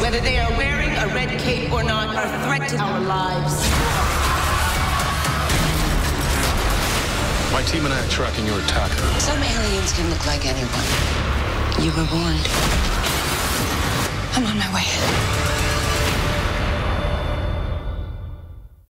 whether they are wearing a red cape or not, are a threat to our lives. My team and I are tracking your attacker. Some aliens can look like anyone. You were warned. I'm on my way.